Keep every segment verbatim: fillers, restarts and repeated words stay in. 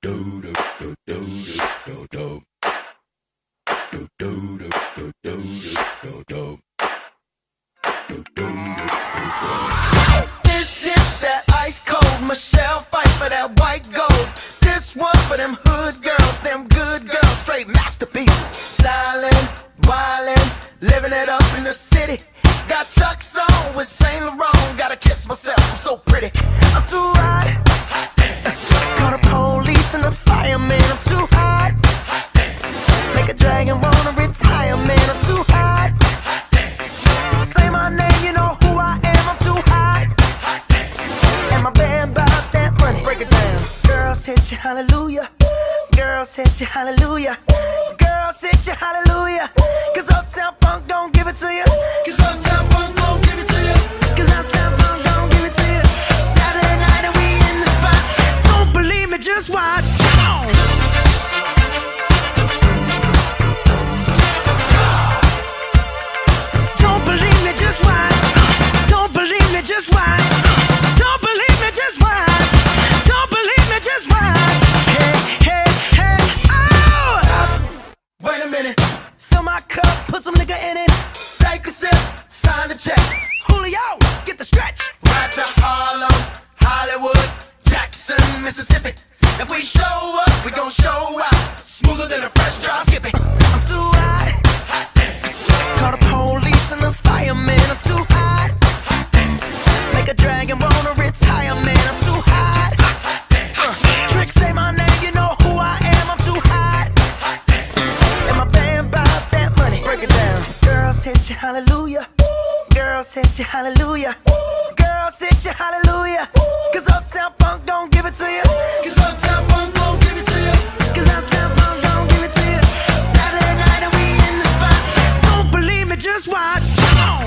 is that ice cold Michelle fight for that white gold. This one for them hood girls, them good girls, straight masterpieces. Stylin', wildin', living it up in the city. Got Chuck's on with Saint Laurent. Gotta kiss myself, I'm so pretty. I'm too hot. Call the police and the fireman. I'm too hot. Make a dragon wanna retire, man. I'm too hot. Say my name, you know who I am. I'm too hot. And my band bout that money. Break it down. Girls hit you, hallelujah. Girls hit you, hallelujah. Girls hit you, hallelujah. Cause Uptown Funk don't give it to you. Cause Uptown Funk don't give it to you. Cause Uptown Funk don't give it to you. Saturday night and we in the spot. Don't believe me, just watch. Come on. Don't believe me, just watch. Don't believe me, just watch. Don't believe me, just watch. Don't believe me, just watch. Hey, hey, hey, oh! Stop. Wait a minute. Fill my cup, put some nigga in it. Take a sip, sign the check. Julio, get the stretch. Right to Harlem, Hollywood, Jackson, Mississippi. If we show up, we gon' show out. Smoother than a fresh drop skipping. I'm too hot. Call the police and the fireman. I'm too hot. Make a dragon wanna retire, man. I'm too hot. Uh, Trick say my name, you know who I am. I'm too hot. And my band bout that money. Break it down. Girls hit you, hallelujah. Girls hit you, hallelujah. Girls hit you, hallelujah. Cause Uptown Funk don't give it to you. Cause Uptown Funk don't give it to you. Cause Uptown Funk don't give it to you. Saturday night and we in the spot. Don't believe me, just watch. Come on.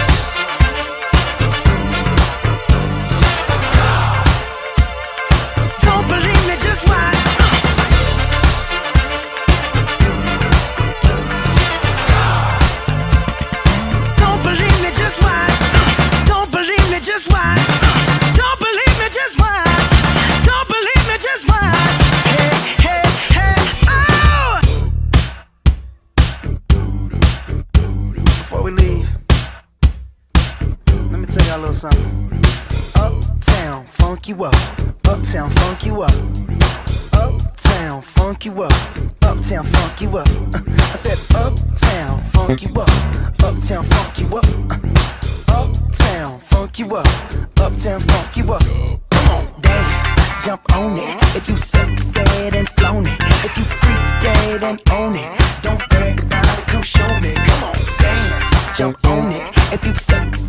Don't believe me, just watch. Don't believe me, just watch. Don't believe me, just watch. Don't believe me, just watch. Don't believe me, just watch. Hey, hey, hey, oh! Before we leave, let me tell y'all a little something. Uptown, funk you up. Uptown, funk you up. Uptown, funk you up. Uptown, funk you up. Uh, I said uptown, funk you up. Uptown, funk you up. Uh, uptown, funk you up. Uptown, funk you up. Come on, dance, jump on it. If you sexed and flown it. If you freak dead and own it. Don't brag about it, come show me. Come on, dance, jump on it. If you sexed